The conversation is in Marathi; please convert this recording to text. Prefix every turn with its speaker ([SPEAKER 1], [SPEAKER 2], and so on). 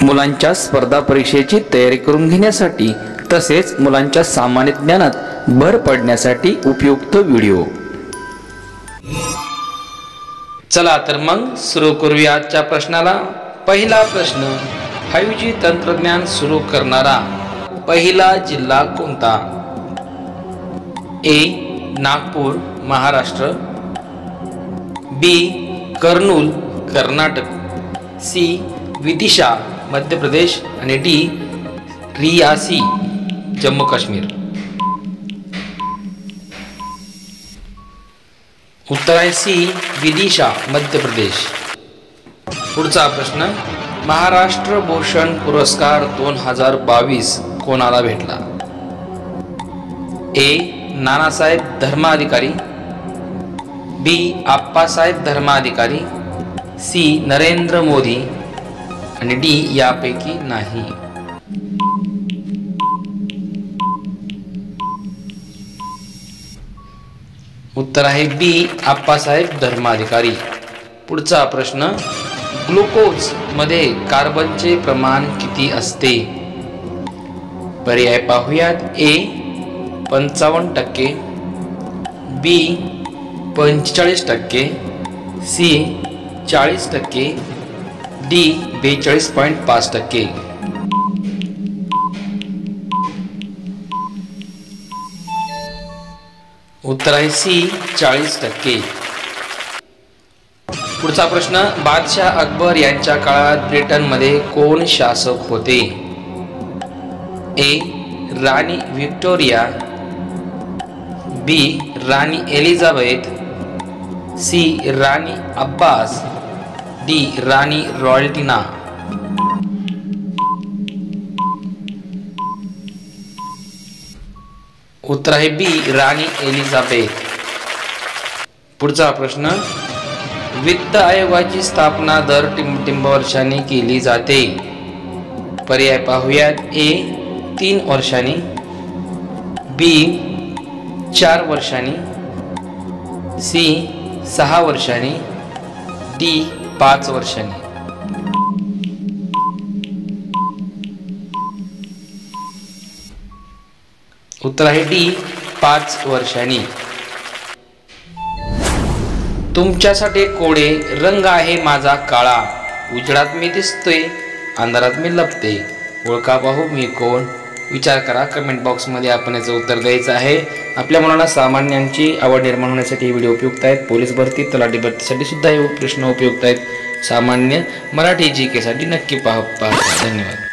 [SPEAKER 1] मुलांच्या स्पर्धा परीक्षेची तयारी करून घेण्यासाठी तसेच मुलांच्या सामान्य ज्ञानात भर पडण्यासाठी उपयुक्त व्हिडिओ। चला तर मग सुरू करूया आजच्या प्रश्नाला। पहिला प्रश्न, 5G तंत्रज्ञान सुरू करणारा पहिला जिल्हा कोणता? A. Nagpur Maharashtra, B. Kurnool Karnataka, C. Vidisha Madhya Pradesh आणि डी. रियासी जम्मू काश्मीर। उत्तर आहे सी. विदिशा मध्य प्रदेश। पुढचा प्रश्न, महाराष्ट्र भूषण पुरस्कार 2022 कोणाला भेटला? A. Nanasaheb Dharmadhikari, B. Appasaheb Dharmadhikari, C. Narendra Modi आणि डी. यापैकी नाही। उत्तर आहे बी. आप्पासाहेब धर्माधिकारी। पुढचा प्रश्न, ग्लुकोज मध्ये कार्बनचे प्रमाण किती असते? पर्याय पाहूयात। ए. 55%, बी. 45%, सी. 40%, डी. 42.5%। उत्तर आहे सी. 40%। पुढचा प्रश्न, बादशाह अकबर यांच्या काळात ब्रिटनमध्ये कोण शासक होते? ए. राणी व्हिक्टोरिया, बी. राणी एलिझाबेथ, सी. राणी अब्बास, डी. राणी रॉयल्टिना। उत्तर आहे बी. राणी एलिझाबेथ। पुढचा प्रश्न, वित्त आयोगाची स्थापना दर वर्षांनी केली जाते। पर्याय पाहूयात। ए. 3 वर्षांनी, बी. 4 वर्षांनी, सी. 6 वर्षांनी, डी. 5 वर्षांनी। उत्तर आहे डी. 5 वर्षांनी। तुमच्यासाठी कोडे, रंग आहे माझा काळा, उजेडात मी दिसतोय अंधारात मी लपते, ओळखा पाहू मी कोण? विचार करा। कमेंट बॉक्समध्ये आपण याचं उत्तर द्यायचं आहे। आपल्या मुलांना सामान्यांची आवड निर्माण होण्यासाठी हे व्हिडिओ उपयुक्त आहेत। पोलीस भरती, तलाठी भरतीसाठी सुद्धा हे प्रश्न उपयुक्त आहेत। सामान्य मराठी GK साठी नक्की पहा। धन्यवाद।